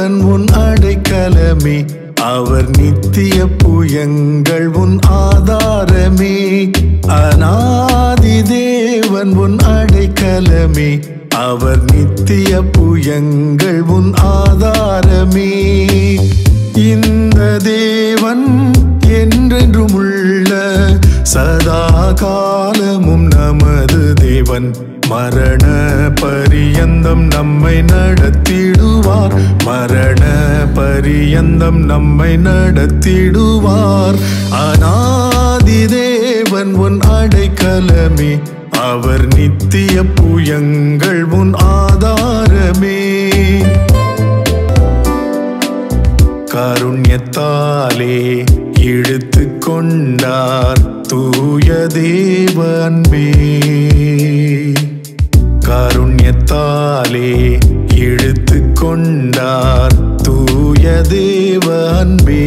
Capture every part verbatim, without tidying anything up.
தேவன் உன் அடைக்கலமே அவர் நித்திய புயங்கள் உன் ஆதாரமே அநாதி தேவன் உன் அடைக்கலமே அவர் நித்திய புயங்கள் உன் ஆதாரமே இந்த தேவன் என்றென்றும் உள்ள சதா காலமும் நமது தேவன் மரண பரியந்தம் நம்மை நடத்திடுவார் மரண பரியந்தம் நம்மை நடத்திடுவார் அநாதி தேவன் உன் அடைக்கலமே அவர் நித்திய புயங்கள் உன் ஆதாரமே காருண்யத்தாலே இழுத்து கொண்டார் தூய தேவ அன்பே காருண்யத்தாலே இழுத்து கொண்டார் தூய தேவ அன்பே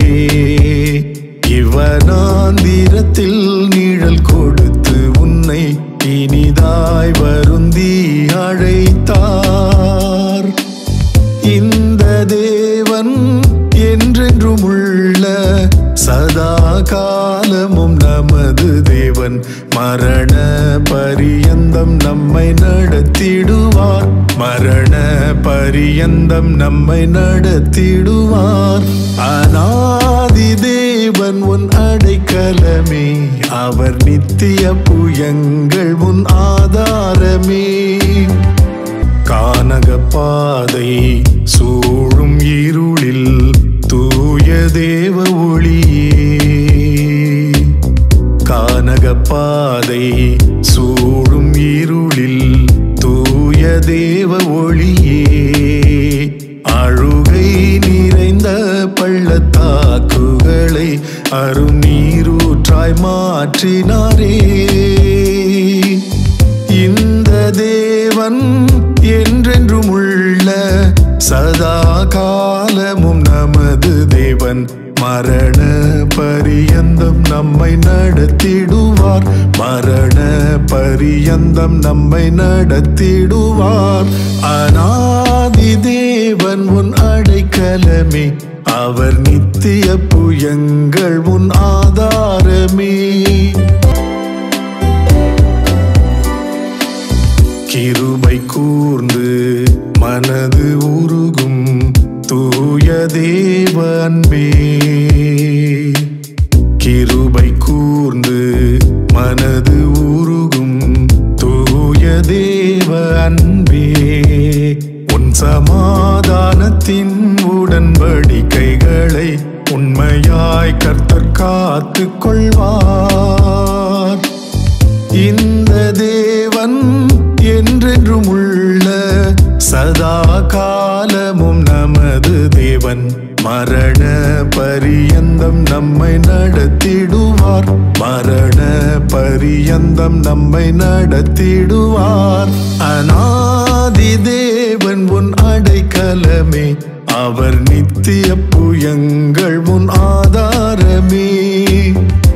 இவனாந்திரத்தில் நிழல் கொடுத்து உன்னை இனிதாய் வருந்தி அழைத்தார் இந்த தேவன் என்றென்றும் உள்ள சதா காலமும் நமது தேவன் மரண பரியந்தம் நம்மை நடத்திடுவார் மரண பரியந்தம் நம்மை நடத்திடுவார் அநாதி தேவன் உன் அடைக்கலமே அவர் நித்திய புயங்கள் உன் ஆதாரமே கானக பாதை சூழும் இருளில் தூய தேவ ஒளியே கானக பாதை சூழும் இருளில் தூய தேவ ஒளியே அழுகை நிறைந்த பள்ளத்தாக்குகளை அருநீரூற்றாய் மாற்றினாரே இந்த தேவன் என்றென்றும் உள்ள சதா காலமும் நமது தேவன் மரண பரியந்தம் நம்மை நடத்திடுவார் மரண பரியந்தம் நம்மை நடத்திடுவார் அநாதி தேவன் உன் அடைக்கலமே அவர் நித்திய புயங்கள் உன் ஆதாரமே கிருபை கூர்ந்து மனது உருகும் தூய தேவ அன்பே கிருபை கூர்ந்து மனது உருகும் தூய தேவ அன்பே உன் சமாதானத்தின் உடன்படிக்கைகளை உண்மையாய் கர்த்தர் காத்து கொள்வார் இந்த தேவன் என்றென்றும் உள்ள சதா காலமும் நமது தேவன் மரண பரியந்தம் நம்மை நடத்திடுவார் மரண பரியந்தம் நம்மை நடத்திடுவார் அநாதி தேவன் உன் அடைக்கலமே அவர் நித்திய புயங்கள் உன் ஆதாரமே